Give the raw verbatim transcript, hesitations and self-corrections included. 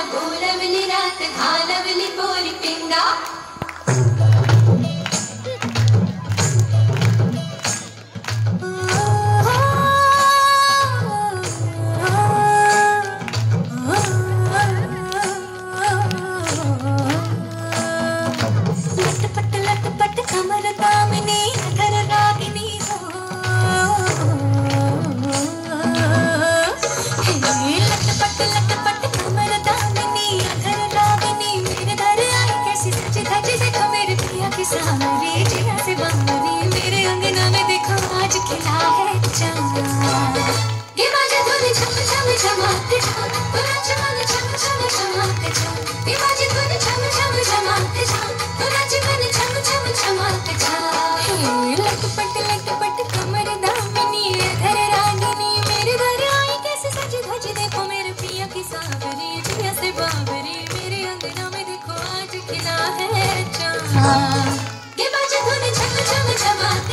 बोलवली रात घालवली पोरी पिंगा लटपट लटपट कमर दामिनी अधर रागिनी हो लटपट लटपट कमर दामिनी अधर रागिनी मेरे दर आई कैसी सजी धजी देखो मेरे पिया की सावरी जिया से बावरी मेरे अंगना में देखो आज खिला है चांद ये बाजे धुन छम छम चमक छम पूरा चमक छम छम चमक छम ये बाजे धुन छम छम चमक छम पूरा चमक छम छम चमक छम लटपट लटपट कमर दामिनी अधर रागिनी मेरे घर आई कैसे सजी धजी देखो मेरे पिया की सावरी जिया से बावरी मेरे अंगना में देखो आज खिला है चांद ये बाजे धुन छम छम चमक